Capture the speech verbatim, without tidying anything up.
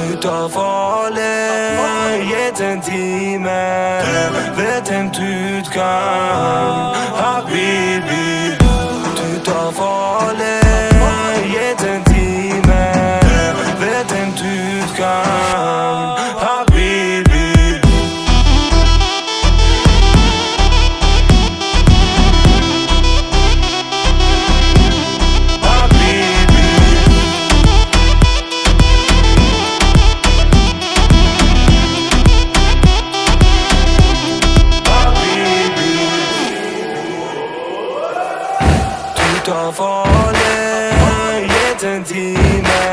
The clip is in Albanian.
tar farlig jeden time. Vet en utgang, habibi. Du tar farlig jeden time. Vet en utgang, habibi. Du tar farlig jeden time.